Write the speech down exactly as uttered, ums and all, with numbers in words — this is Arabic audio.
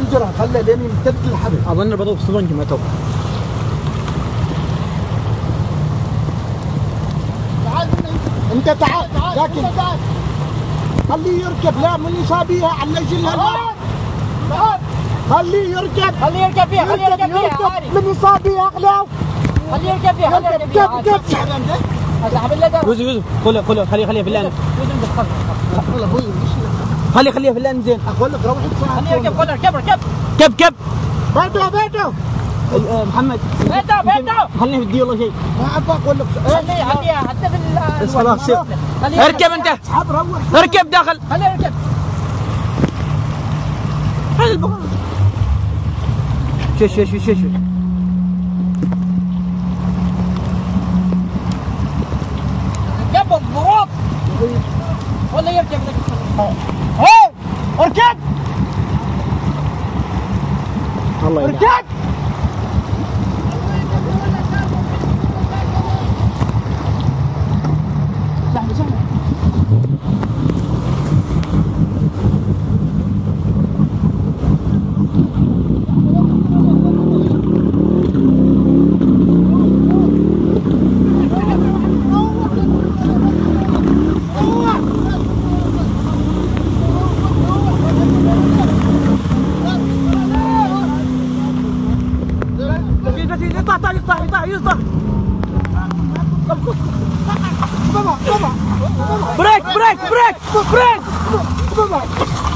اجره خله لين يمتد الحبل. اظن بضوف سفنج ما تو. تعال انت تعال لكن خليه يركب. لا من يصابيها على جلها. خليه يركب خليه يركب فيها خليه يركب فيها من يصابيها اغلاو. خليه يركب فيها خليه يركب فيها. كيف كيف هذا حبل لدر. يوسف يوسف خله خله خليه خليه في اللان. والله ابوي خليه خليه في اللان زين. اقول لك روح خليه يركب خله اركب اركب. كب كب. بيته بيته محمد بيته بيته. خليه في الدي والله شيء. ما ابغى اقول لك خليه خليه حتى في بس خلاص سير. اركب انت. اسحب روح. اركب داخل. خليه يركب. هذا البغل. شش شش شش شش. جنب الضروب. ولا يركب لك. هي اركب الله يرحمه. اركب. سهل سهل. يقطع يقطع يقطع يقطع. بابا بابا بريك بريك بريك بريك.